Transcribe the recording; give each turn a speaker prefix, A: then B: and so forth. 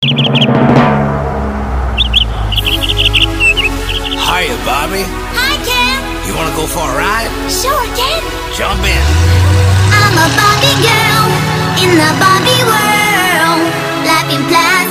A: Hiya, Bobby.
B: Hi, Ken.
A: You wanna go for a ride?
B: Sure, Ken.
A: Jump in.
B: I'm a Barbie girl in the Barbie world. Life in plastic.